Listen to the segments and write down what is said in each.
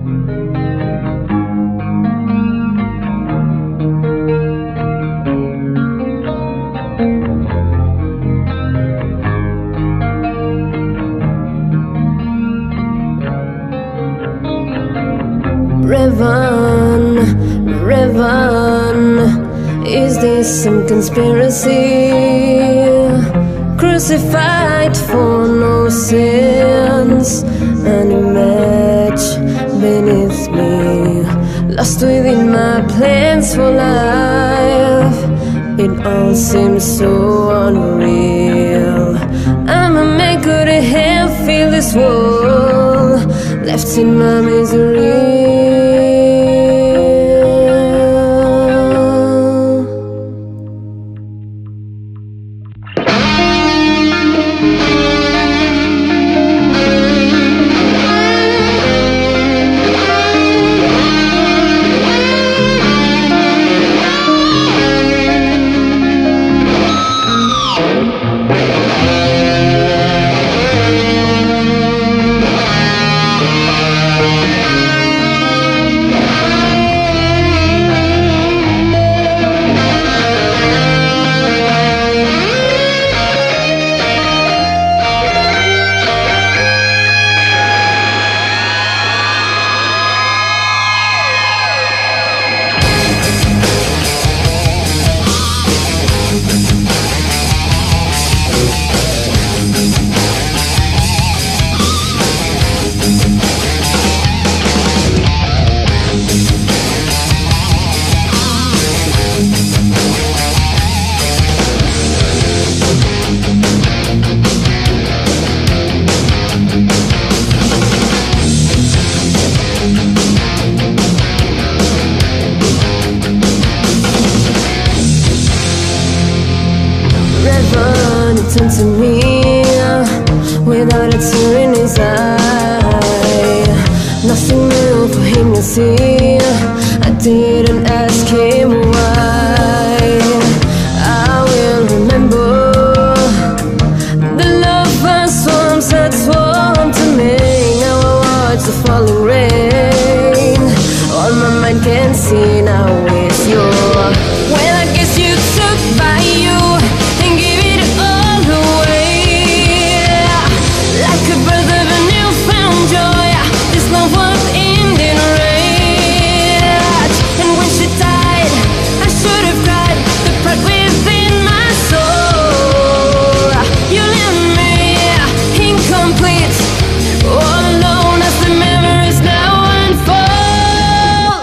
Revan, Revan, is this some conspiracy? Crucified for no sins, an image beneath me, lost within my plans for life. It all seems so unreal. I'm a man, could I have feel this world, left in my misery. Turned to me without a tear in his eye. Nothing new for him to see. I didn't ask him why. I will remember the love first once had sworn to me. Now I watch the falling rain. All my mind can see now is your. Well, I guess you took by you and gave it all away. Like a birth of a newfound joy, this love was ending right. And when she died, I should have cried the pride within my soul. You left me incomplete, all alone as the memories now unfold.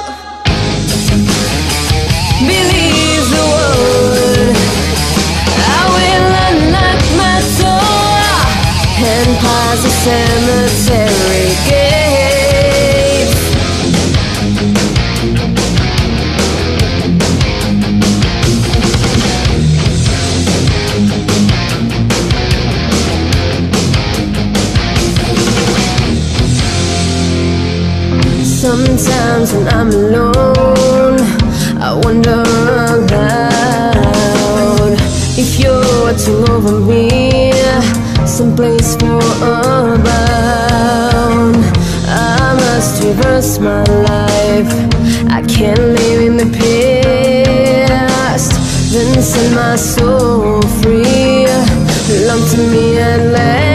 Believe the word, I will unlock my door and pass the cemetery gate. Sometimes when I'm alone, I wonder aloud if you're to over me, someplace for a bound. I must reverse my life, I can't live in the past, then set my soul free. Belong to me at last.